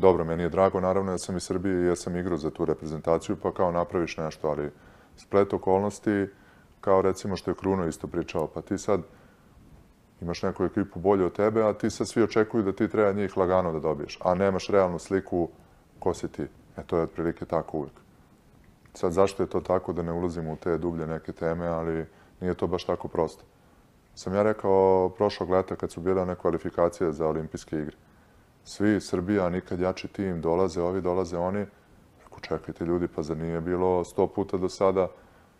dobro, meni je drago, naravno, ja sam iz Srbije i ja sam igrao za tu reprezentaciju, pa kao napraviš nešto, ali splet okolnosti, kao recimo što je Kruno isto pričao, pa ti sad imaš neku ekipu bolju od tebe, a ti sad svi očekuju da ti treba njih lagano da dobiješ, a nemaš realnu sliku ko si ti. To je otprilike tako uvijek. Sad, zašto je to tako, da ne ulazimo u te dublje neke teme, ali nije to baš tako prosto. Sam ja rekao prošlog leta kad su bile one kvalifikacije za olimpijske igre. Svi, Srbija, nikad jači tim, dolaze ovi, dolaze oni. Rekao, čekajte ljudi, pa zar nije bilo 100 puta do sada,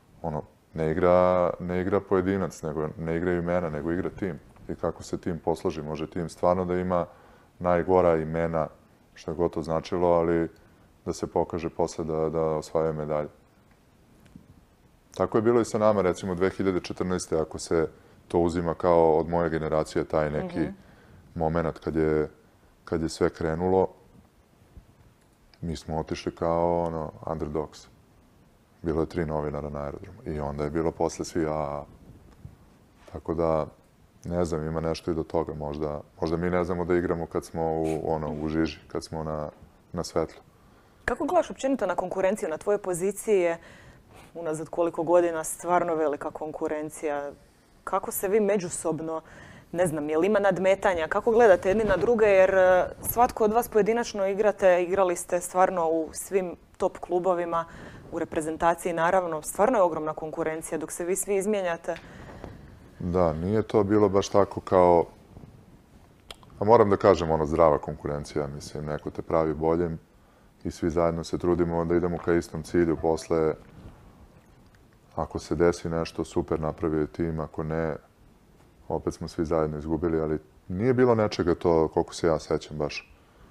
ne igra pojedinac, nego ne igraju imena, nego igra tim. I kako se tim posloži, može tim stvarno da ima najgora imena, što je gotovo značilo, ali da se pokaže posle da osvajaju medalje. Tako je bilo i sa nama, recimo 2014. ako se to uzima kao od moje generacije, taj neki moment kad je sve krenulo, mi smo otišli kao underdogs. Bilo je 3 novinara na aerodromu i onda je bilo posle svi Tako da, ne znam, ima nešto i do toga. Možda mi ne znamo da igramo kad smo u žiži, kad smo na svetlu. Kako gledaš općenito na konkurenciju? Na tvojoj poziciji je unazad koliko godina stvarno velika konkurencija. Kako se vi međusobno, ne znam, je li ima nadmetanja? Kako gledate jedni na druge? Jer svatko od vas pojedinačno igrali ste stvarno u svim top klubovima, u reprezentaciji naravno. Stvarno je ogromna konkurencija dok se vi svi izmijenjate. Da, nije to bilo baš tako kao, a moram da kažem, zdrava konkurencija. Mislim, neko te pravi boljim i svi zajedno se trudimo da idemo ka istom cilju. Posle, ako se desi nešto, super, napravio je tim. Ako ne, opet smo svi zajedno izgubili, ali nije bilo nečega to, koliko se ja sećam baš.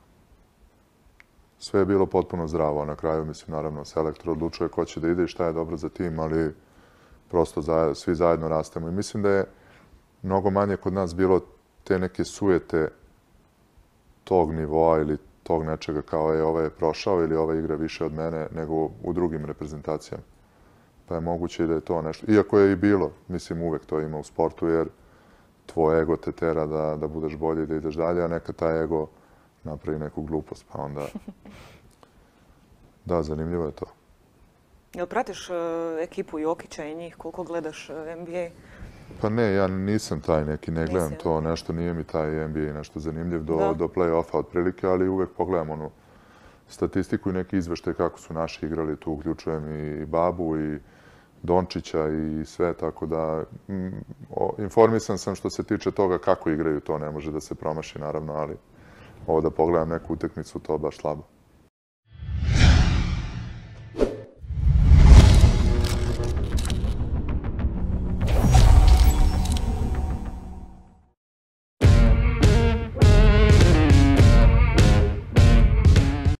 Sve je bilo potpuno zdravo. Na kraju, mislim, naravno, selektor odlučuje ko će da ide i šta je dobro za tim, ali prosto svi zajedno rastemo. I mislim da je mnogo manje kod nas bilo te neke sujete tog nivoa ili tog nečega kao ovaj je prošao ili ova igra više od mene nego u drugim reprezentacijama. Pa je moguće i da je to nešto. Iako je i bilo, mislim, uvek to ima u sportu, jer tvoj ego te tera da budeš bolji i da ideš dalje, a nekad taj ego napravi neku glupost, pa onda... Da, zanimljivo je to. Jel pratiš ekipu Jokića i njih? Koliko gledaš NBA? Pa ne, ja nisam taj neki, ne gledam to, nešto nije mi taj NBA nešto zanimljiv do play-offa otprilike, ali uvek pogledam onu statistiku i neki izveštaj kako su naši igrali, tu uključujem i Babu i Dončića i sve, tako da informisan sam što se tiče toga kako igraju, to ne može da se promaši naravno, ali ovo da pogledam neku utakmicu, to baš slabo.